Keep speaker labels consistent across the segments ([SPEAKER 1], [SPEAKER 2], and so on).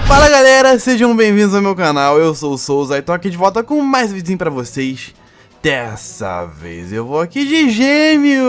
[SPEAKER 1] Fala galera, sejam bem-vindos ao meu canal, eu sou o Souza e tô aqui de volta com mais um vídeo pra vocês. Dessa vez eu vou aqui de gêmeos.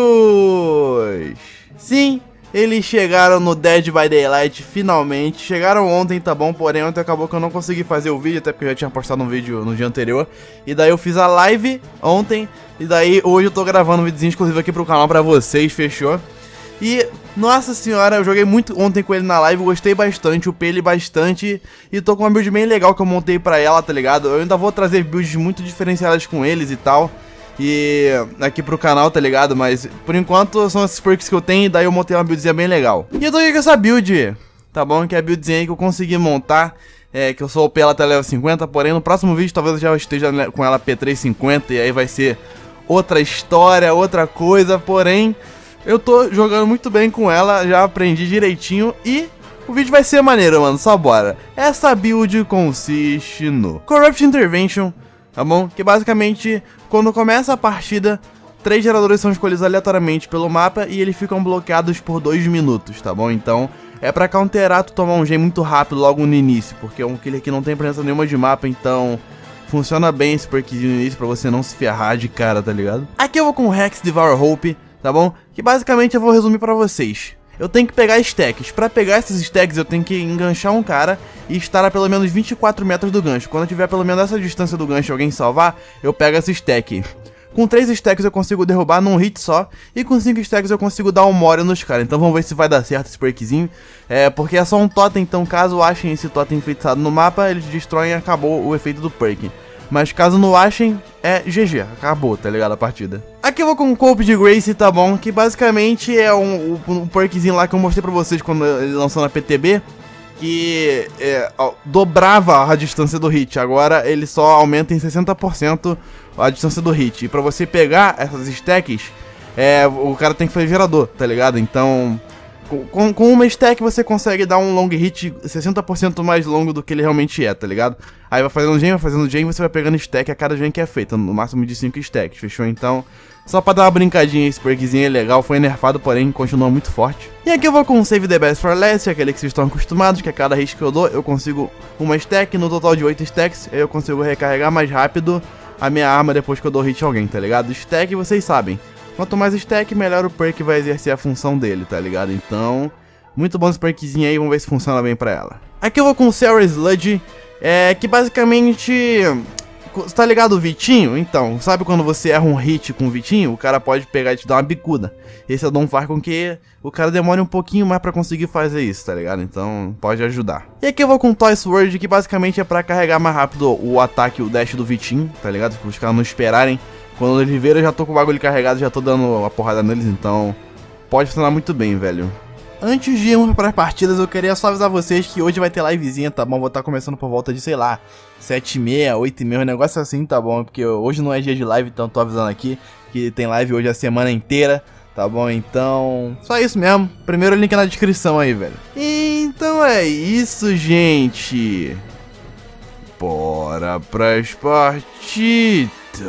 [SPEAKER 1] Sim, eles chegaram no Dead by Daylight finalmente, chegaram ontem, tá bom? Porém ontem acabou que eu não consegui fazer o vídeo, até porque eu já tinha postado um vídeo no dia anterior. E daí eu fiz a live ontem, e daí hoje eu tô gravando um videozinho exclusivo aqui pro canal pra vocês, fechou? E, nossa senhora, eu joguei muito ontem com ele na live, gostei bastante, upei ele bastante. E tô com uma build bem legal que eu montei pra ela, tá ligado? Eu ainda vou trazer builds muito diferenciadas com eles e tal, e aqui pro canal, tá ligado? Mas, por enquanto, são esses perks que eu tenho, e daí eu montei uma buildzinha bem legal. E eu tô aqui com essa build, tá bom? Que é a buildzinha aí que eu consegui montar, que eu só upei ela até level 50, porém no próximo vídeo talvez eu já esteja com ela P350, e aí vai ser outra história, outra coisa, porém... eu tô jogando muito bem com ela, já aprendi direitinho e o vídeo vai ser maneiro, mano, só bora. Essa build consiste no Corrupt Intervention, tá bom? Que basicamente, quando começa a partida, 3 geradores são escolhidos aleatoriamente pelo mapa e eles ficam bloqueados por 2 minutos, tá bom? Então, é pra counterar tu tomar um gen muito rápido logo no início, porque um killer aqui não tem presença nenhuma de mapa, então... funciona bem esse perkzinho no início pra você não se ferrar de cara, tá ligado? Aqui eu vou com o Hex Devour Hope, tá bom? Que basicamente eu vou resumir pra vocês. Eu tenho que pegar stacks. Pra pegar esses stacks eu tenho que enganchar um cara e estar a pelo menos 24 metros do gancho. Quando eu tiver pelo menos essa distância do gancho e alguém salvar, eu pego esse stack. Com 3 stacks eu consigo derrubar num hit só. E com 5 stacks eu consigo dar um more nos caras. Então vamos ver se vai dar certo esse perkzinho. Porque é só um totem, então caso achem esse totem fixado no mapa, eles destroem e acabou o efeito do perk. Mas caso não achem, é GG, acabou, tá ligado, a partida. Aqui eu vou com o Cope de Grace, tá bom? Que basicamente é um perkzinho lá que eu mostrei pra vocês quando ele lançou na PTB. Que dobrava a distância do hit, agora ele só aumenta em 60% a distância do hit. E pra você pegar essas stacks, o cara tem que fazer gerador, tá ligado? Então... Com uma stack você consegue dar um long hit 60% mais longo do que ele realmente é, tá ligado? Aí vai fazendo gen, você vai pegando stack a cada gen que é feita, no máximo de 5 stacks, fechou? Então, só pra dar uma brincadinha, esse perkzinho é legal, foi nerfado, porém continua muito forte. E aqui eu vou com o Save the Best for Last, aquele que vocês estão acostumados, que a cada hit que eu dou, eu consigo uma stack, no total de 8 stacks, eu consigo recarregar mais rápido a minha arma depois que eu dou hit a alguém, tá ligado? Stack, vocês sabem. Quanto mais stack, melhor o perk vai exercer a função dele, tá ligado? Então, muito bom esse perkzinho aí, vamos ver se funciona bem pra ela. Aqui eu vou com o Sarah Sludge, que basicamente... tá ligado o Vitinho? Então, sabe quando você erra um hit com o Vitinho? O cara pode pegar e te dar uma bicuda. Esse addon faz com que o cara demore um pouquinho mais pra conseguir fazer isso, tá ligado? Então, pode ajudar. E aqui eu vou com o Toy Sword, que basicamente é pra carregar mais rápido o ataque, o dash do Vitinho, tá ligado? Para os caras não esperarem. Quando eles viram, eu já tô com o bagulho carregado, já tô dando uma porrada neles, então pode funcionar muito bem, velho. Antes de irmos para as partidas, eu queria só avisar vocês que hoje vai ter livezinha, tá bom? Vou estar começando por volta de, sei lá, 7h30, 8h30, um negócio assim, tá bom? Porque hoje não é dia de live, então tô avisando aqui que tem live hoje a semana inteira, tá bom? Então, só isso mesmo. Primeiro link na descrição aí, velho. Então é isso, gente. Bora pras partidas.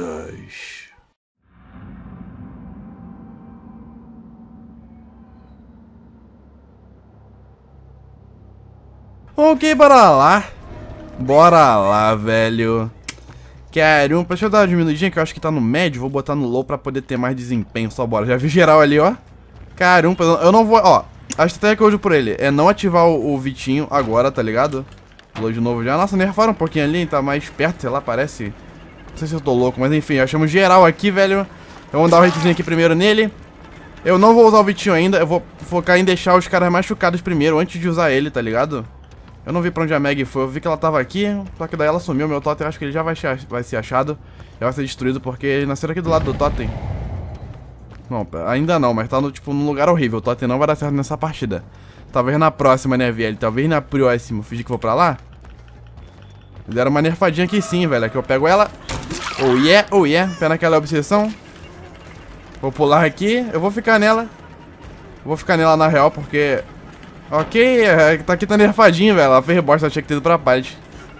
[SPEAKER 1] Ok, bora lá. Bora lá, velho. Caramba, deixa eu dar uma diminuidinha que eu acho que tá no médio. Vou botar no low pra poder ter mais desempenho. Só bora, já vi geral ali, ó. Caramba, eu não vou, ó. A estratégia que eu uso por ele é não ativar o Vitinho agora, tá ligado? Low de novo já. Nossa, nerfaram um pouquinho ali, tá mais perto, sei lá, parece. Não sei se eu tô louco, mas enfim, achamos geral aqui, velho. Eu vou dar um hitzinho aqui primeiro nele. Eu não vou usar o Vitinho ainda, eu vou focar em deixar os caras machucados primeiro, antes de usar ele, tá ligado? Eu não vi pra onde a Meg foi, eu vi que ela tava aqui, só que daí ela sumiu, meu totem, acho que ele já vai ser achado. Já vai ser destruído, porque ele nasceu aqui do lado do totem. Não, ainda não, mas tá num lugar horrível, o totem não vai dar certo nessa partida. Talvez na próxima, né, velho? Talvez na próxima, fingir que vou pra lá. Deram uma nerfadinha aqui sim, velho, aqui eu pego ela. Oh yeah, pena que ela é obsessão. Vou pular aqui, eu vou ficar nela. Vou ficar nela na real, porque... ok, aqui tá nerfadinho, velho. Ela fez bosta, ela tinha que ter ido pra pallet.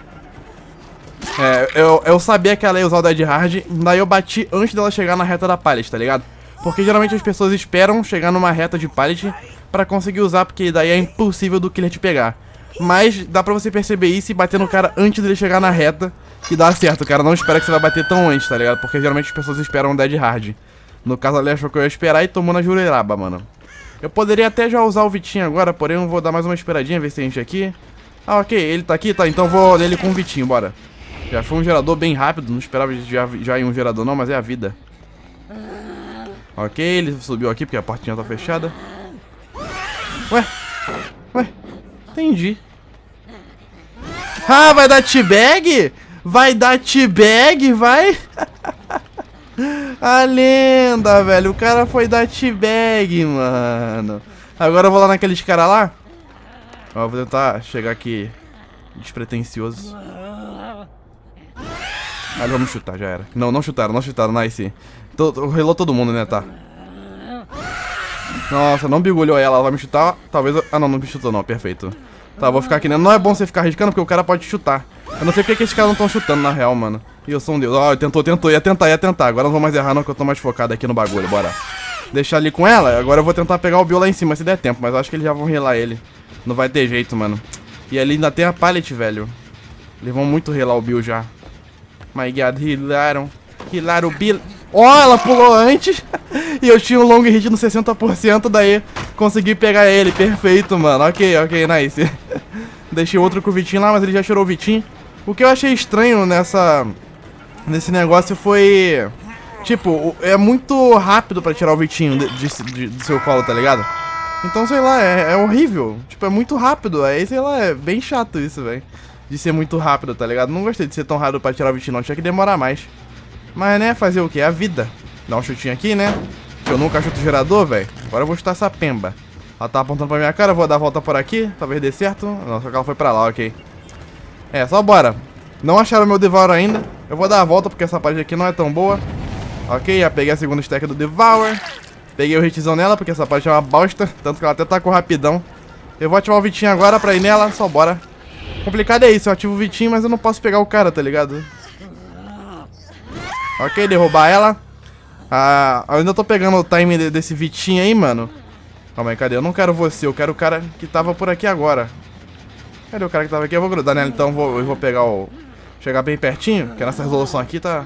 [SPEAKER 1] Eu sabia que ela ia usar o Dead Hard, daí eu bati antes dela chegar na reta da pallet, tá ligado? Porque geralmente as pessoas esperam chegar numa reta de pallet pra conseguir usar, porque daí é impossível do killer te pegar. Mas dá pra você perceber isso e bater no cara antes dele chegar na reta, que dá certo. O cara não espera que você vai bater tão antes, tá ligado? Porque geralmente as pessoas esperam um dead hard. No caso ali, achou que eu ia esperar e tomou na jureraba, mano. Eu poderia até já usar o Vitinho agora, porém eu vou dar mais uma esperadinha, ver se tem gente aqui. Ah, ok, ele tá aqui? Tá, então vou nele com o Vitinho, bora. Já foi um gerador bem rápido, não esperava já ir um gerador não, mas é a vida. Ok, ele subiu aqui porque a portinha tá fechada. Ué, entendi. Ah, vai dar teabag? Vai dar teabag, vai? A lenda, velho, o cara foi dar teabag, mano. Agora eu vou lá naqueles caras lá. Ó, vou tentar chegar aqui despretensioso. Ah, vamos chutar, já era. Não chutaram, nice. Relou todo mundo, né, tá? Nossa, não bigulhou ela vai me chutar, talvez... Ah, não me chutou não, perfeito. Tá, vou ficar aqui, né? Não é bom você ficar arriscando, porque o cara pode chutar. Eu não sei porque que esses caras não estão chutando, na real, mano. E eu sou um deus. Ó, tentou, ia tentar. Agora não vou mais errar não, que eu tô mais focado aqui no bagulho, bora. Deixar ali com ela, agora eu vou tentar pegar o Bill lá em cima, se der tempo. Mas eu acho que eles já vão relar ele. Não vai ter jeito, mano. E ali ainda tem a pallet, velho. Eles vão muito relar o Bill já. My God, rilaram o Bill. Ó, ela pulou antes. E eu tinha um long hit no 60%, daí consegui pegar ele. Perfeito, mano. Ok, nice. Deixei outro com o Vitinho lá, mas ele já tirou o Vitinho. O que eu achei estranho nesse negócio foi... Tipo, é muito rápido pra tirar o Vitinho do seu colo, tá ligado? Então, sei lá, é horrível. Tipo, é muito rápido. Aí, sei lá, é bem chato isso, velho. De ser muito rápido, tá ligado? Não gostei de ser tão rápido pra tirar o Vitinho, não. Tinha que demorar mais. Mas, né, fazer o quê? É a vida. Dá um chutinho aqui, né? Que eu nunca chuto o gerador, velho. Agora eu vou chutar essa pemba. Ela tá apontando pra minha cara, eu vou dar a volta por aqui. Talvez dê certo. Não, só que ela foi pra lá, ok. É, só bora. Não acharam meu Devour ainda. Eu vou dar a volta porque essa parede aqui não é tão boa. Ok, já peguei a segunda stack do Devour. Peguei o hitzão nela porque essa parte é uma bosta. Tanto que ela até tacou rapidão. Eu vou ativar o Vitinho agora pra ir nela, só bora. Complicado é isso, eu ativo o Vitinho, mas eu não posso pegar o cara, tá ligado? Ok, derrubar ela. Eu ainda tô pegando o time desse Vitinho aí, mano. Calma aí, cadê? Eu não quero você, eu quero o cara que tava por aqui agora. Cadê o cara que tava aqui? Eu vou grudar nela, então eu vou pegar o... Chegar bem pertinho, que nessa resolução aqui tá...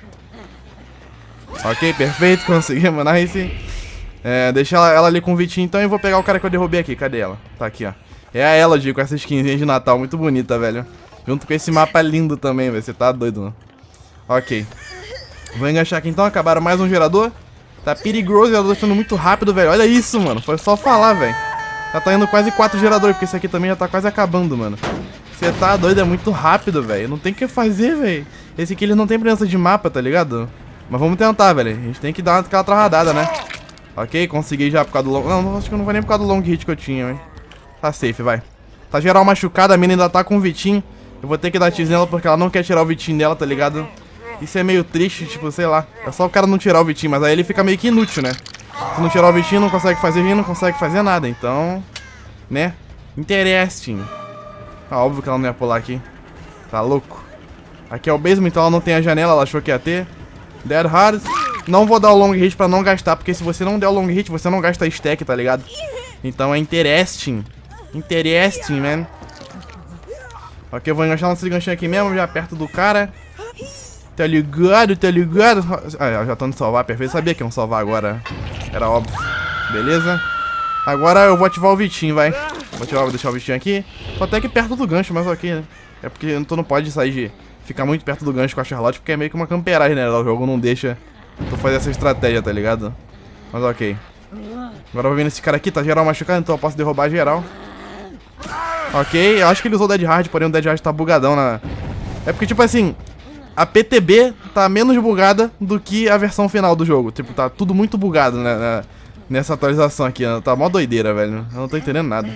[SPEAKER 1] Ok, perfeito, conseguimos, nice. Deixa ela ali com o Vitinho, então eu vou pegar o cara que eu derrubei aqui. Cadê ela? Tá aqui, ó. É a Elodie com essa skinzinha de Natal, muito bonita, velho. Junto com esse mapa lindo também, velho. Você tá doido, mano. Ok. Vou enganchar aqui então, acabaram mais um gerador. Tá perigoso, o gerador tá indo muito rápido, velho. Olha isso, mano. Foi só falar, velho. Já tá indo quase 4 geradores, porque esse aqui também já tá quase acabando, mano. Você tá doido, é muito rápido, velho. Não tem o que fazer, velho. Esse aqui ele não tem presença de mapa, tá ligado? Mas vamos tentar, velho. A gente tem que dar aquela travadada, né? Ok, consegui já por causa do long... Não, acho que não vai nem por causa do long hit que eu tinha, hein. Tá safe, vai. Tá geral machucada, a mina ainda tá com o Vitinho. Eu vou ter que dar tease nela porque ela não quer tirar o Vitinho dela, tá ligado? Isso é meio triste, tipo, sei lá. É só o cara não tirar o Vitinho, mas aí ele fica meio que inútil, né? Se não tirar o Vitinho, não consegue fazer não consegue fazer nada, então... Né? Interesting. Ah, óbvio que ela não ia pular aqui. Tá louco. Aqui é o basement, então ela não tem a janela, ela achou que ia ter. Dead hard. Não vou dar o long hit pra não gastar, porque se você não der o long hit, você não gasta stack, tá ligado? Então é interesting. Interesting, man. Ok, eu vou enganchar nesse ganchinho aqui mesmo, já perto do cara. Tá ligado, tá ligado? Ah, já tô indo salvar, perfeito. Sabia que iam salvar agora. Era óbvio. Beleza. Agora eu vou ativar o Vitinho, vai. Vou deixar o Vitinho aqui. Tô até aqui perto do gancho, mas ok, né? É porque tu não pode sair de... Ficar muito perto do gancho com a Charlotte, porque é meio que uma camperagem, né? O jogo não deixa tu fazer essa estratégia, tá ligado? Mas ok. Agora eu vou vir nesse cara aqui, tá geral machucado, então eu posso derrubar geral. Ok, eu acho que ele usou o Dead Hard, porém o Dead Hard tá bugadão na... É porque, tipo assim, a PTB tá menos bugada do que a versão final do jogo. Tipo, tá tudo muito bugado, né, nessa atualização aqui, né? Tá mó doideira, velho. Eu não tô entendendo nada.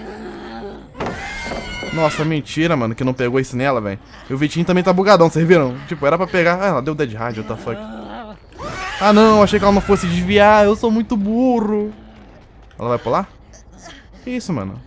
[SPEAKER 1] Nossa, mentira, mano, que não pegou isso nela, velho. E o Vitinho também tá bugadão, vocês viram? Tipo, era pra pegar... Ah, ela deu Dead Hard, what the fuck. Ah, não, achei que ela não fosse desviar. Eu sou muito burro. Ela vai pular? Que isso, mano?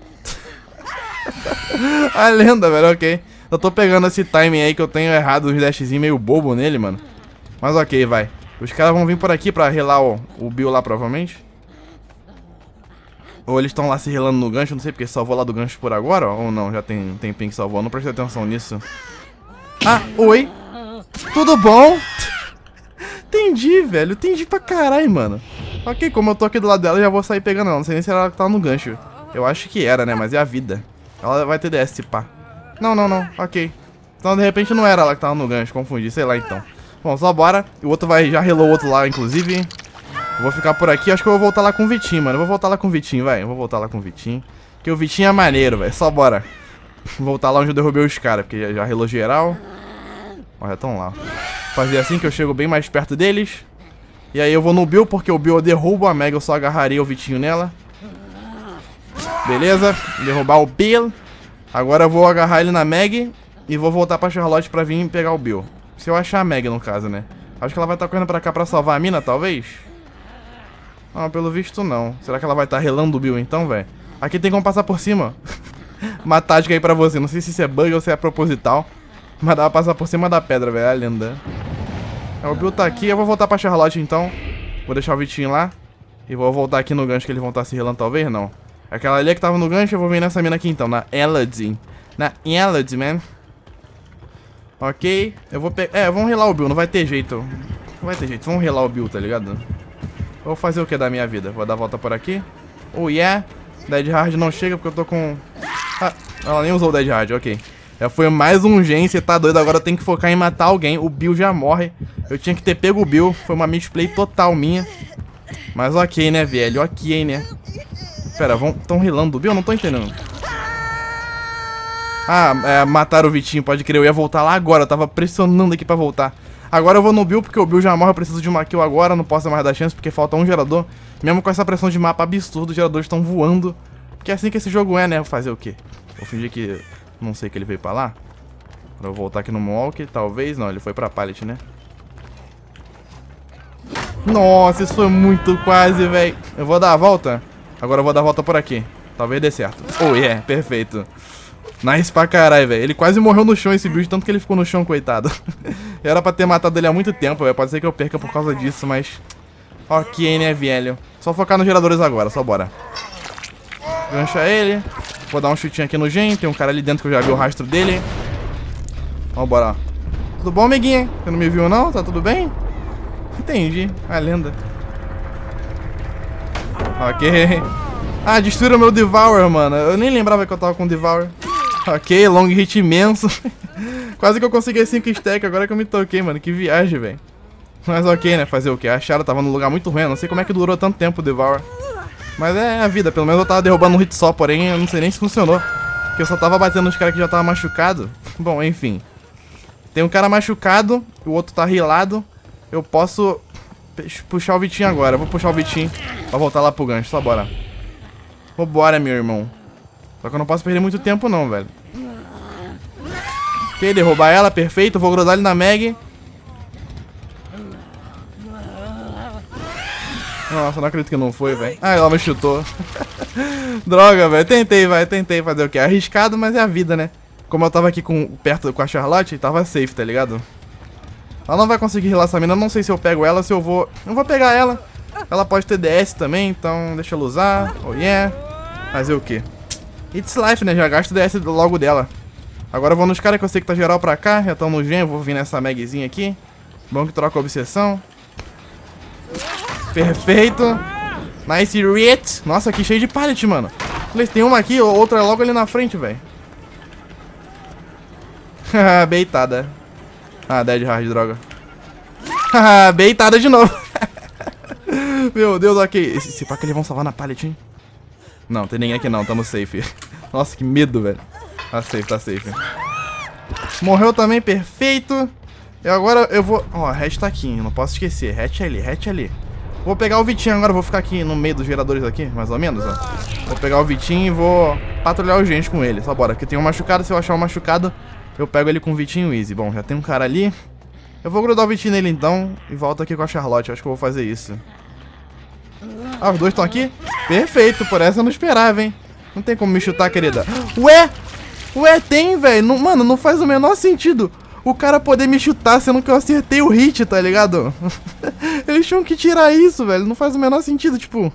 [SPEAKER 1] A lenda, velho, ok. Eu tô pegando esse timing aí que eu tenho errado, uns dashzinhos meio bobo nele, mano. Mas ok, vai. Os caras vão vir por aqui pra relar o Bill lá, provavelmente. Ou eles estão lá se relando no gancho, não sei porque salvou lá do gancho por agora, ó, ou não, já tem um tempinho que salvou, não prestei atenção nisso. Ah, oi! Tudo bom? Entendi, velho, entendi pra caralho, mano. Ok, como eu tô aqui do lado dela, eu já vou sair pegando ela, não sei nem se ela tava no gancho. Eu acho que era, né, mas é a vida. Ela vai ter DS, se pá. Não, ok. Então, de repente, não era ela que tava no gancho, confundi, sei lá, então. Bom, só bora. O outro já relou o outro lá, inclusive. Eu vou ficar por aqui, acho que eu vou voltar lá com o Vitinho, mano. Eu vou voltar lá com o Vitinho, vai. Eu vou voltar lá com o Vitinho. Porque o Vitinho é maneiro, velho. Só bora. Voltar lá onde eu derrubei os caras, porque já relou geral. Ó, já estão lá. Fazer assim que eu chego bem mais perto deles. E aí eu vou no Bill, porque o Bill eu derrubo a Meg, eu só agarraria o Vitinho nela. Beleza, derrubar o Bill. Agora eu vou agarrar ele na Meg e vou voltar pra Charlotte pra vir pegar o Bill. Se eu achar a Meg, no caso, né? Acho que ela vai estar correndo pra cá pra salvar a mina, talvez. Não, pelo visto não. Será que ela vai estar relando o Bill então, velho? Aqui tem como passar por cima. Uma tática aí pra você. Não sei se isso é bug ou se é proposital. Mas dá pra passar por cima da pedra, velho. É a lenda. O Bill tá aqui. Eu vou voltar pra Charlotte então. Vou deixar o Vitinho lá. E vou voltar aqui no gancho que eles vão estar se relando, talvez não. Aquela ali que tava no gancho, eu vou vir nessa mina aqui então. Na Elodie. Na Elodie, man. Ok. Eu vou pegar... É, vamos relar o Bill. Não vai ter jeito. Não vai ter jeito. Vamos relar o Bill, tá ligado? Vou fazer o que da minha vida? Vou dar a volta por aqui. Oh, yeah. Dead Hard não chega porque eu tô com... Ah, ela nem usou o Dead Hard, ok. Já foi mais um gen, você tá doido. Agora eu tenho que focar em matar alguém. O Bill já morre. Eu tinha que ter pego o Bill. Foi uma misplay total minha. Mas ok, né, velho? Ok, né? Pera, tão rilando o Bill? Eu não tô entendendo. Ah, mataram o Vitinho, pode crer. Eu ia voltar lá agora. Eu tava pressionando aqui pra voltar. Agora eu vou no Bill, porque o Bill já morre. Eu preciso de uma kill agora. Não posso mais dar chance, porque falta um gerador. Mesmo com essa pressão de mapa absurda, os geradores estão voando. Porque é assim que esse jogo é, né? Vou fazer o quê? Vou fingir que... Não sei que ele veio pra lá. Pra eu voltar aqui no Moonwalk, talvez. Não, ele foi pra Pallet, né? Nossa, isso foi muito quase, velho. Eu vou dar a volta. Agora eu vou dar a volta por aqui. Talvez dê certo. Oh, yeah, perfeito. Nice pra caralho, velho. Ele quase morreu no chão, esse build, tanto que ele ficou no chão, coitado. Era pra ter matado ele há muito tempo, velho. Pode ser que eu perca por causa disso, mas... Ok, né, velho. Só focar nos geradores agora, só bora. Gancha ele. Vou dar um chutinho aqui no gen. Tem um cara ali dentro que eu já vi o rastro dele. Vamos bora. Tudo bom, amiguinha? Você não me viu, não? Tá tudo bem? Entendi. A lenda. Ok. Ah, destruíram meu Devour, mano. Eu nem lembrava que eu tava com Devour. Ok, long hit imenso. Quase que eu consegui 5 stack. Agora que eu me toquei, mano. Que viagem, velho. Mas ok, né? Fazer o quê? A Chara tava num lugar muito ruim. Não sei como é que durou tanto tempo o Devour. Mas é a vida. Pelo menos eu tava derrubando um hit só. Porém, eu não sei nem se funcionou. Porque eu só tava batendo nos caras que já tava machucado. Bom, enfim. Tem um cara machucado. O outro tá healado. Eu posso puxar o Vitinho agora. Eu vou puxar o Vitinho pra voltar lá pro gancho. Só bora. Vambora, meu irmão. Só que eu não posso perder muito tempo não, velho. Ok, derrubar ela, perfeito. Vou grudar ele na Meg. Nossa, não acredito que não foi, velho. Ah, ela me chutou. Droga, velho. Tentei fazer o quê? Arriscado, mas é a vida, né? Como eu tava aqui perto com a Charlotte, tava safe, tá ligado? Ela não vai conseguir healar essa mina. Eu não sei se eu pego ela, se eu vou... Eu vou pegar ela. Ela pode ter DS também, então deixa ela usar. Oh, yeah. Fazer o quê? It's life, né? Já gasto o DS logo dela. Agora eu vou nos caras que eu sei que tá geral pra cá. Já estão no gen, eu vou vir nessa Megzinha aqui. Bom que troca a obsessão. Perfeito. Nice hit. Nossa, aqui cheio de pallet, mano. Tem uma aqui, outra logo ali na frente, velho. Haha, beitada. Ah, Dead Hard, droga. Haha, beitada de novo. Meu Deus, ok. Esse pá que eles vão salvar na pallet, hein? Não, tem ninguém aqui não, tamo safe. Nossa, que medo, velho. Tá safe, tá safe. Morreu também, perfeito. E agora eu vou... Ó, hatch tá aqui, não posso esquecer. Hatch ali, hatch ali. Vou pegar o Vitinho agora, vou ficar aqui no meio dos geradores aqui, mais ou menos, ó. Vou pegar o Vitinho e vou patrulhar o gente com ele. Só bora, porque tem um machucado, se eu achar um machucado, eu pego ele com o Vitinho easy. Bom, já tem um cara ali. Eu vou grudar o Vitinho nele então e volto aqui com a Charlotte, acho que eu vou fazer isso. Ah, os dois estão aqui? Perfeito, por essa eu não esperava, hein. Não tem como me chutar, querida. Ué, tem, velho. Mano, não faz o menor sentido o cara poder me chutar, sendo que eu acertei o hit, tá ligado? Eles tinham que tirar isso, velho. Não faz o menor sentido, tipo...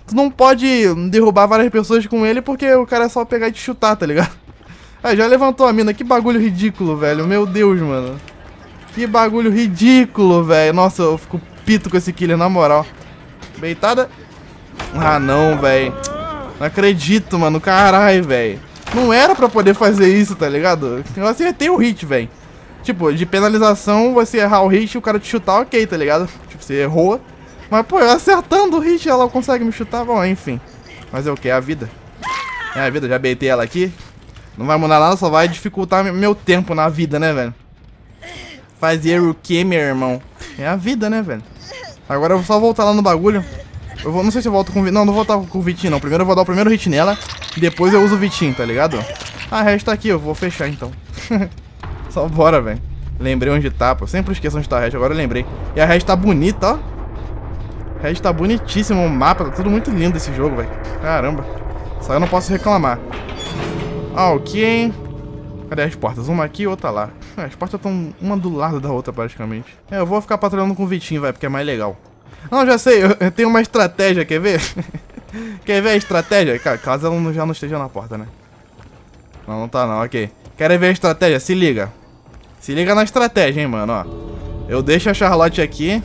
[SPEAKER 1] tu não pode derrubar várias pessoas com ele porque o cara é só pegar e te chutar, tá ligado? Aí, já levantou a mina. Que bagulho ridículo, velho. Meu Deus, mano. Que bagulho ridículo, velho. Nossa, eu fico pito com esse killer, na moral. Beitada. Ah, não, velho. Não acredito, mano. Caralho, velho. Não era pra poder fazer isso, tá ligado? Eu acertei o hit, velho. Tipo, de penalização, você errar o hit e o cara te chutar, ok, tá ligado? Tipo, você errou. Mas, pô, eu acertando o hit, ela consegue me chutar. Bom, enfim. Mas é o que? É a vida. É a vida, já beitei ela aqui. Não vai mudar nada, só vai dificultar meu tempo na vida, né, velho? Fazer o que, meu irmão? É a vida, né, velho? Agora eu vou só voltar lá no bagulho. Eu vou, não sei se eu volto com o Vitinho. Não, não vou voltar com o Vitinho, não. Primeiro eu vou dar o primeiro hit nela. Depois eu uso o Vitinho, tá ligado? A Rest tá aqui, eu vou fechar então. Só bora, velho. Lembrei onde tá, pô. Sempre esqueço onde tá a Rest, agora eu lembrei. E a Rest tá bonita, ó. A Rest tá bonitíssimo, o mapa, tá tudo muito lindo esse jogo, velho. Caramba. Só eu não posso reclamar. Ok. Cadê as portas? Uma aqui e outra lá. As portas estão uma do lado da outra, praticamente. Eu vou ficar patrulhando com o Vitinho, vai, porque é mais legal. Não, já sei, eu tenho uma estratégia, quer ver? Quer ver a estratégia? Caso ela já não esteja na porta, né? Não, não tá não, ok. Quer ver a estratégia? Se liga. Se liga na estratégia, hein, mano, ó. Eu deixo a Charlotte aqui.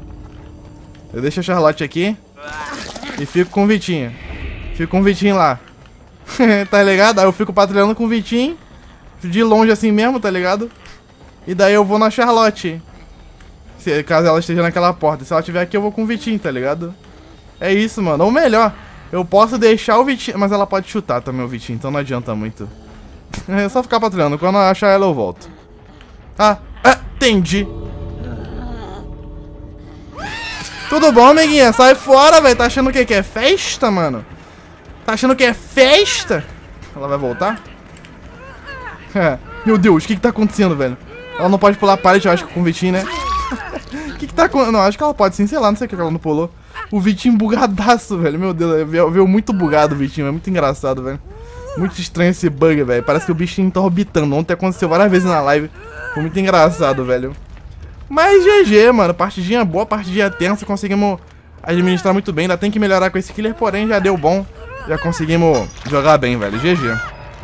[SPEAKER 1] E fico com o Vitinho. Fico com o Vitinho lá. Tá ligado? Aí eu fico patrulhando com o Vitinho. De longe assim mesmo, tá ligado? E daí eu vou na Charlotte. Caso ela esteja naquela porta. Se ela estiver aqui, eu vou com o Vitinho, tá ligado? É isso, mano. Ou melhor, eu posso deixar o Vitinho... Mas ela pode chutar também o Vitinho, então não adianta muito. É só ficar patrulhando. Quando eu achar ela, eu volto. Ah, entendi. Tudo bom, amiguinha? Sai fora, velho. Tá achando o quê? Que é festa, mano? Tá achando que é festa? Ela vai voltar? Meu Deus, o que tá acontecendo, velho? Ela não pode pular a parede, eu acho, com o Vitinho, né? O que tá acontecendo? Não, acho que ela pode sim, sei lá, não sei o que ela não pulou. O Vitinho bugadaço, velho. Meu Deus, veio muito bugado o Vitinho, é muito engraçado, velho. Muito estranho esse bug, velho. Parece que o bichinho tá orbitando. Ontem aconteceu várias vezes na live. Foi muito engraçado, velho. Mas GG, mano. Partidinha boa, partidinha tensa. Conseguimos administrar muito bem. Ainda tem que melhorar com esse killer, porém já deu bom. Já conseguimos jogar bem, velho. GG.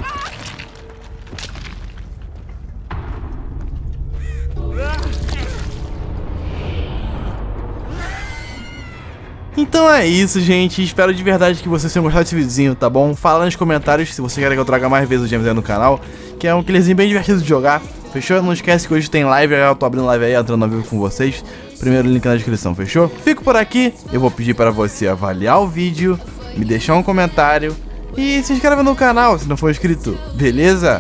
[SPEAKER 1] Então é isso, gente. Espero de verdade que vocês tenham gostado desse videozinho, tá bom? Fala nos comentários se você quer que eu traga mais vezes o James aí no canal, que é um killerzinho bem divertido de jogar. Fechou? Não esquece que hoje tem live, eu tô abrindo live aí, entrando ao vivo com vocês. Primeiro link na descrição, fechou? Fico por aqui, eu vou pedir para você avaliar o vídeo, me deixar um comentário e se inscreva no canal se não for inscrito, beleza?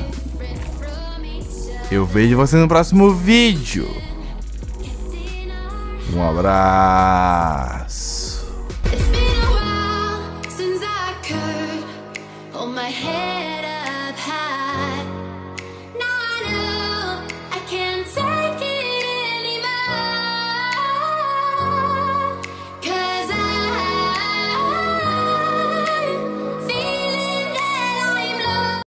[SPEAKER 1] Eu vejo você no próximo vídeo. Um abraço.
[SPEAKER 2] My head up.